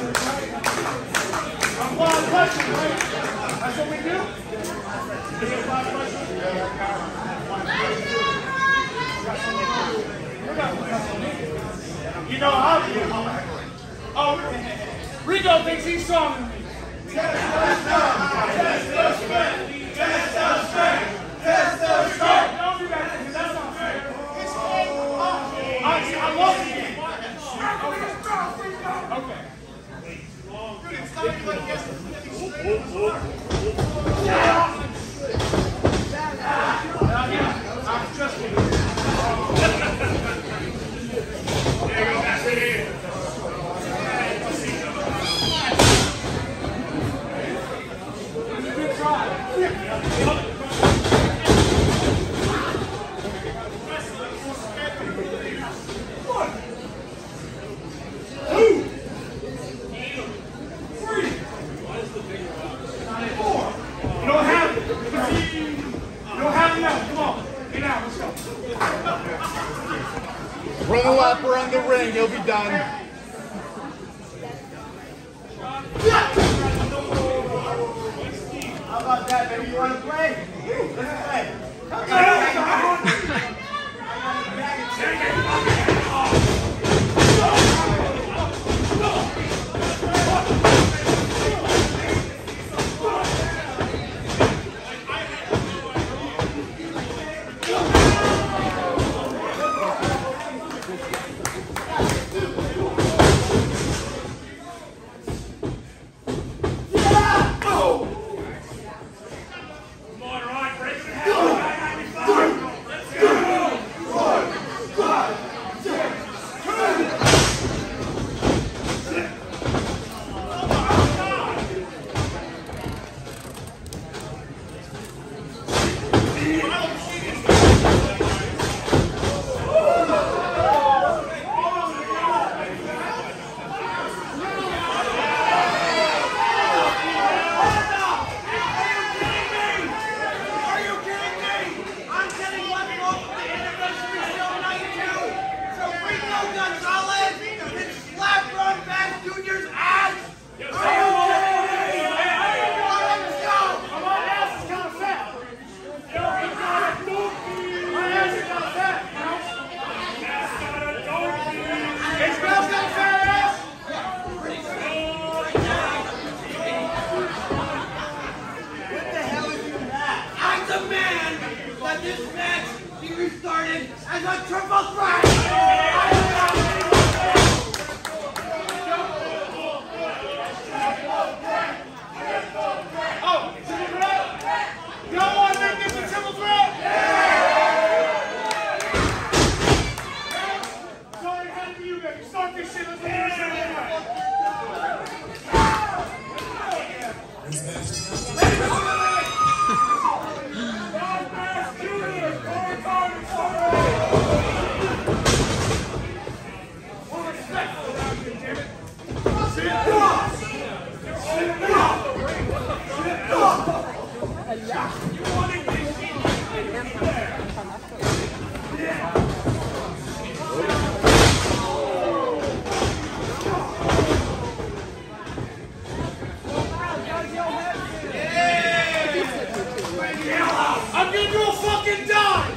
That's what we do? You know how to do it. Oh, Rico thinks he's stronger than me. Test the strength. Test the strength. Test the strength. Don't do that because that's not fair. I love you. Okay. It's got to be like Run a lap around the ring, you'll be done. How about that, baby? You want to play? Let's play. This match be restarted as a triple threat! Oh, triple threat? Y'all want to make this a triple threat? Sorry, how do you baby? Start this shit, let's make it a triple I'll give you a fucking dime!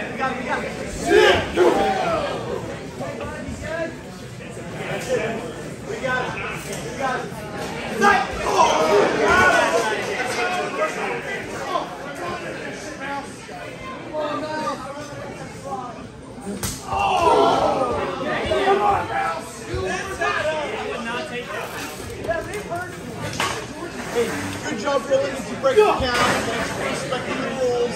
Good job, really. Did you break the count? Thanks for respecting the rules.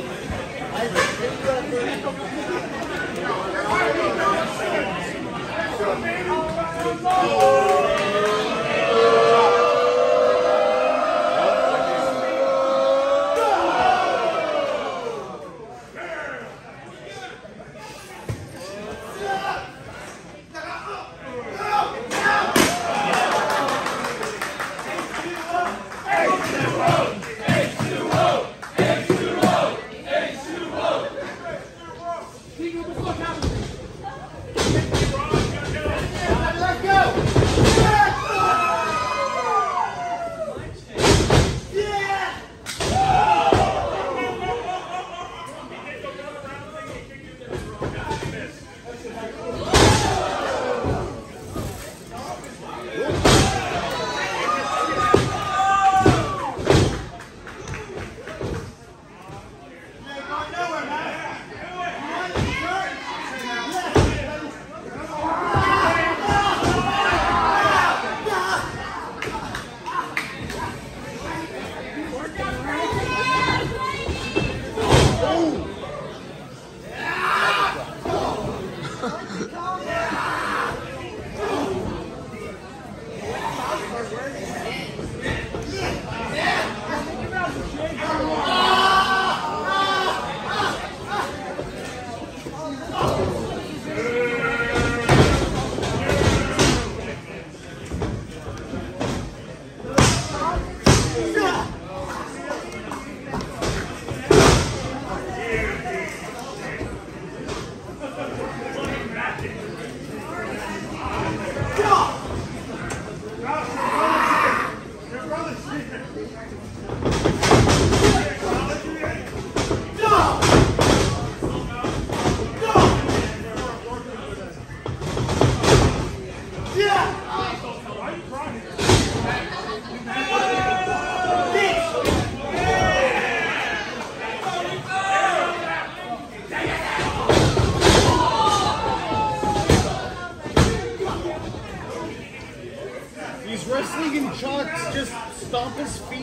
He's wrestling in chucks, just stomp his feet.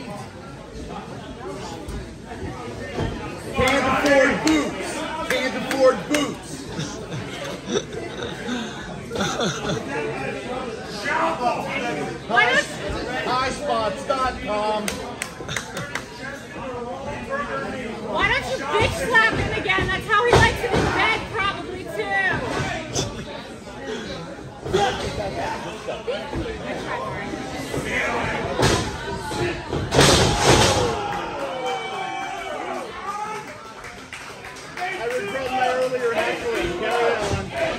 Can't afford boots. Can't afford boots. Highspots.com. Why don't you bitch slap him again? That's how he likes it in bed, probably, too. I regret my earlier heckling. Carry on.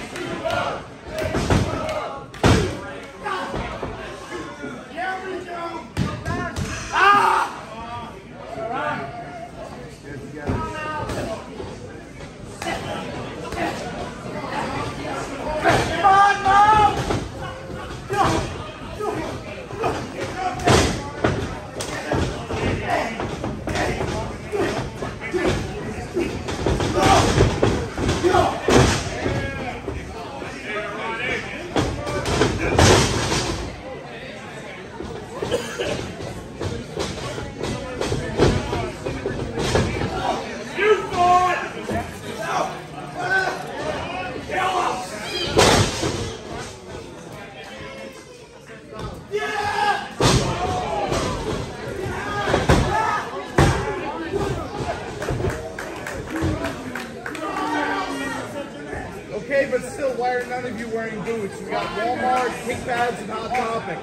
Okay, but still, why are none of you wearing boots? We got Walmart, Kick Pads, and Hot Topic.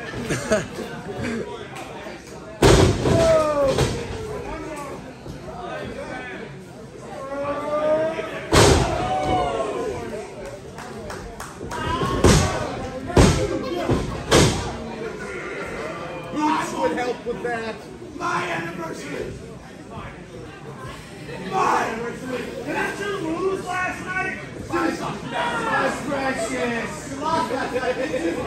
Boots would help with that. My anniversary! My anniversary! Hey!